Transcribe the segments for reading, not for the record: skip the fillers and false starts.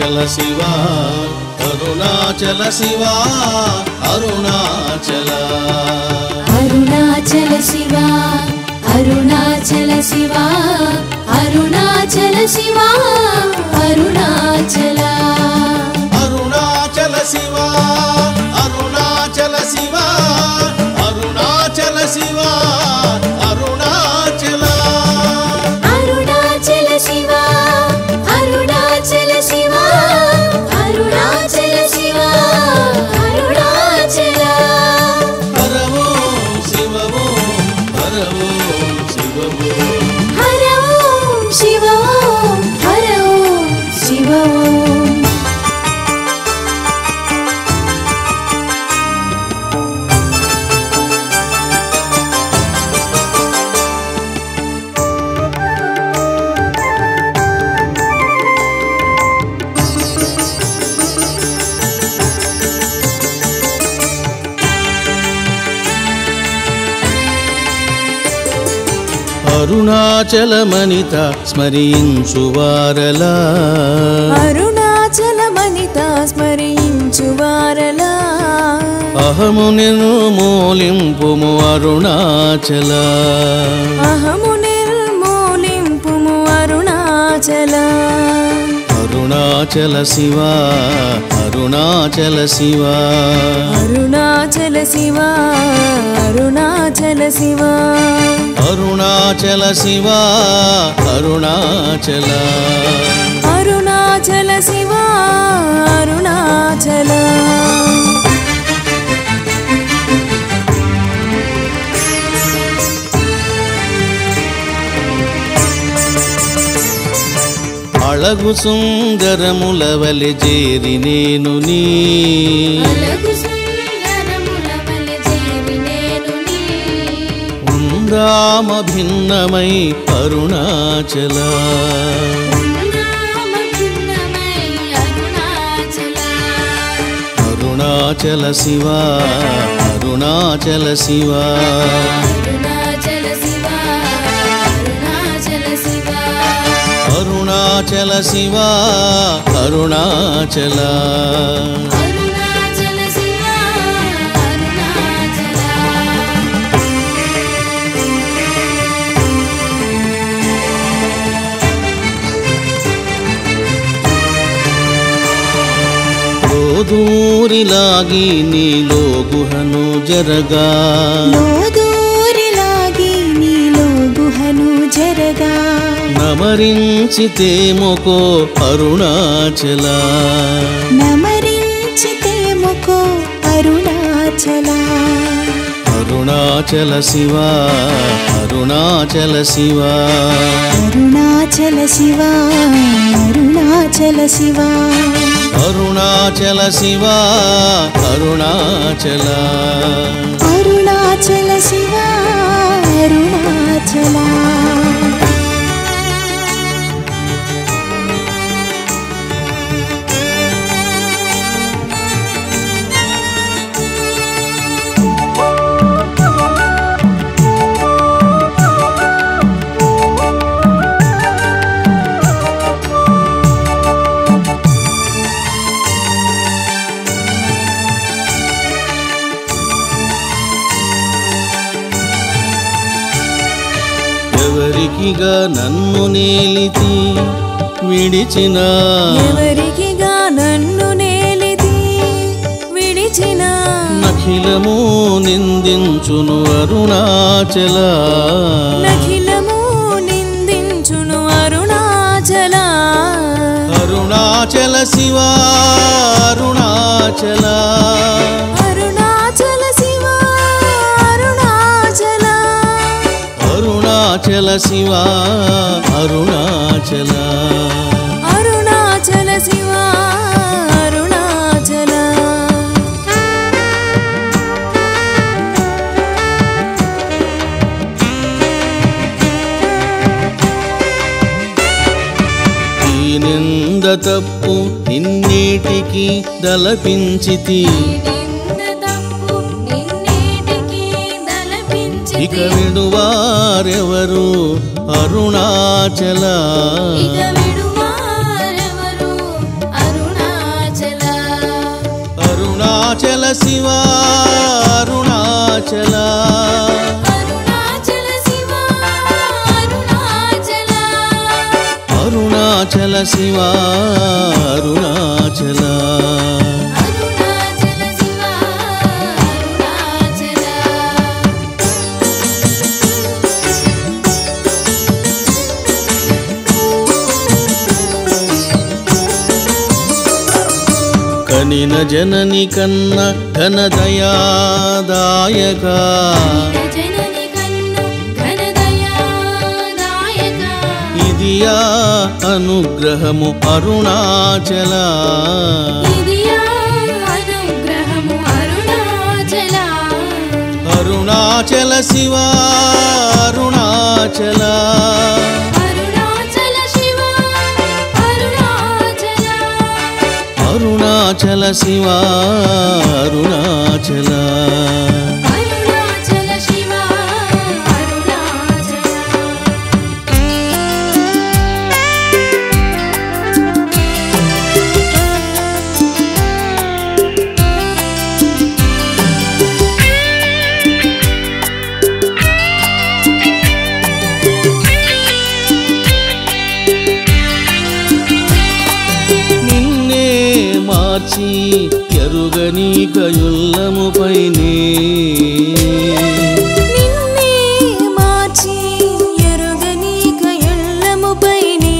అరుణాచల శివ అరుణాచల శివ అరుణాచల అరుణాచల శివ అరుణాచల శివ అరుణాచల శివ అరుణాచల అరుణాచల శివ అరుణాచల శివ అరుణాచల శివ అరుణాచల అరుణాచల శివ అరుణాచల శివ అరుణాచల శివ అరుణాచల హర ఓం శివ ఓం హర ఓం శివ ఓం హర ఓం శివ ఓం హర ఓం శివ ఓం అరుణాచలమనిత స్మరించువారలా అరుణాచలమనిత స్మరించువారలా అహము నిర్మూలింపుము అరుణాచల అహము నిర్మూలింపుము అరుణాచల అరుణాచల శివ అరుణాచల శివ అరుణాచల శివ అరుణాచల శివ అరుణాచల శివ అరుణాచల అరుణాచల శివ అరుణాచల అళగు సుందరముల వలె చేరి నేను నీ ఉందామ భిన్నమై అరుణాచల అరుణాచల శివ అరుణాచల శివ అరుణాచల శివ అరుణాచల దూరిలాగి నీలో గుహను జరగా జరగా నమరించితే మొకో అరుణాచల నమరించితే మొకో అరుణాచల అరుణాచల శివ అరుణాచల శివ అరుణాచల శివ అరుణాచల శివ అరుణాచల శివ అరుణాచల అరుణాచల శివ అరుణాచల ఎవరికిగా నన్ను నేలితి విడిచిన ఎవరికిగా నన్ను నేలితి విడిచిన నఖిలము నిందించును అరుణాచల నఖిలము నిందించును అరుణాచల అరుణాచల శివ అరుణాచల అరుణాచల శివ అరుణాచల అరుణాచల శివ అరుణాచల అరుణాచల శివ అరుణాచల ఈ నింద తప్పు ఇన్నిటికి దలపించితి ఇక విడువారెవరు అరుణాచల శివ అరుణాచల అరుణాచల శివ అరుణాచల అరుణాచల శివ అరుణాచల అరుణాచల శివ అరుణాచల కనిన జనని కన్న ఘనదయాదాయక జనని కన్ను ఘనదయాదాయక ఇదియా అనుగ్రహము అరుణాచల ఇదియా అనుగ్రహము అరుణాచల అరుణాచల శివ అరుణాచల అరుణాచల శివ అరుణాచల అరుణాచల శివ అరుణాచల అరుణాచల శివ అరుణాచల నిన్నే మార్చి ఎరుగని కయుల్లముపైనే నిన్నే మార్చి ఎరుగని కయల్లముపైనే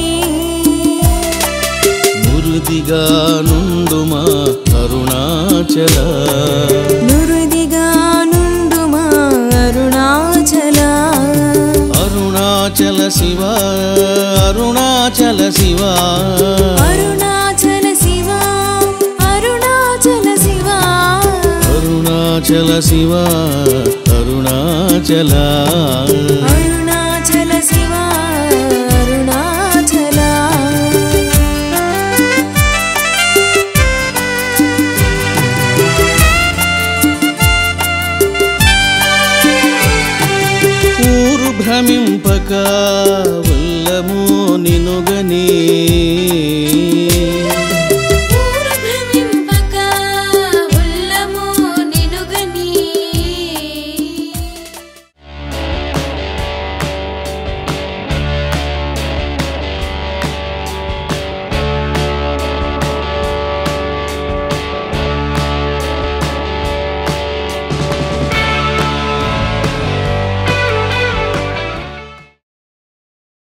మురుదిగా నుండుమా అరుణాచల నురుదిగా నుండుమా అరుణాచల అరుణాచల శివ అరుణాచల శివ అరుణాచల శివ అరుణాచల శివ అరుణాచల శివ అరుణాచల అరుణాచల శివ అరుణాచల ఊరు భ్రమింపక వల్లము నినుగనే